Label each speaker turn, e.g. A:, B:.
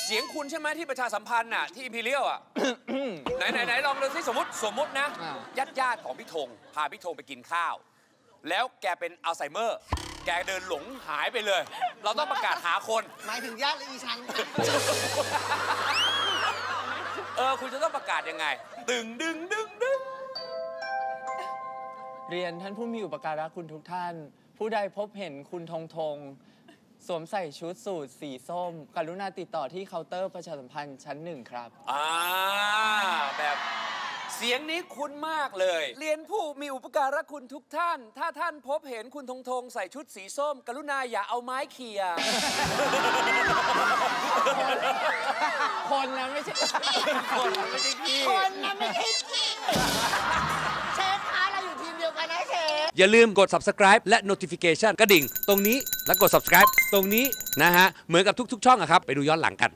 A: เสียงคุณใช่ไหมที่ประชาสัมพันธ์น่ะที่อิมพีเรียลอ่ะ ไหนลองดูสิสมมตินะญาติของพี่ธงพาพี่ธงไปกินข้าวแล้วแกเป็นอัลไซเมอร์แกเดินหลงหายไปเลย เราต้องประกาศหาคน
B: หมายถึงญาติหรืออีฉัน
A: คุณจะต้องประกาศยังไงดึง
C: เรียนท่านผู้มีอุปการะคุณทุกท่านผู้ใดพบเห็นคุณธงสวมใส่ชุดสูทสีส้มกรุณาติดต่อที่เคาน์เตอร์ประชาสัมพันธ์ชั้น 1ครับ
A: แบบเสียงนี้คุ้นมากเลยเรียนผู้มีอุปการะคุณทุกท่านถ้าท่านพบเห็นคุณธงใส่ชุดสีส้มกรุณาอย่าเอาไม้เขี่ย
C: คนนะไม่ใช่
A: คนไม่ใช่พี่
B: คนนะไม่ใช่พี่เชฟคะเราอยู่ทีมเดียวกันนะเชฟ
A: อย่าลืมกด subscribe และ notification กระดิ่งตรงนี้แล้วกด subscribe ตรงนี้นะฮะเหมือนกับทุกๆช่องอะครับไปดูย้อนหลังกัน